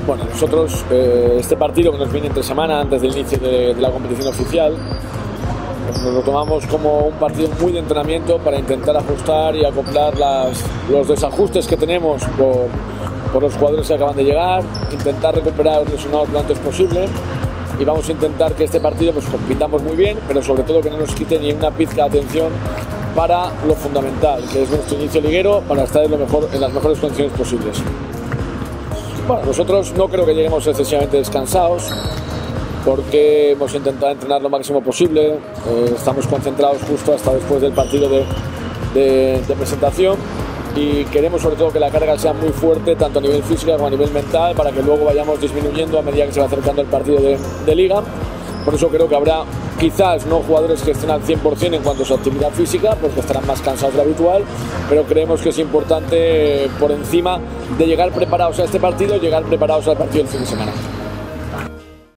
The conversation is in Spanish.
Bueno, nosotros este partido que nos viene entre semana antes del inicio de la competición oficial, pues nos lo tomamos como un partido muy de entrenamiento para intentar ajustar y acoplar los desajustes que tenemos por los jugadores que acaban de llegar, intentar recuperar a los lesionados lo antes posible, y vamos a intentar que este partido pues compitamos muy bien, pero sobre todo que no nos quite ni una pizca de atención para lo fundamental, que es nuestro inicio liguero, para estar en las mejores condiciones posibles. Bueno, nosotros no creo que lleguemos excesivamente descansados, porque hemos intentado entrenar lo máximo posible, estamos concentrados justo hasta después del partido de presentación, y queremos sobre todo que la carga sea muy fuerte tanto a nivel físico como a nivel mental, para que luego vayamos disminuyendo a medida que se va acercando el partido de liga. Por eso creo que habrá quizás no jugadores que estén al 100% en cuanto a su actividad física, porque estarán más cansados de lo habitual, pero creemos que es importante, por encima de llegar preparados a este partido, llegar preparados al partido del fin de semana.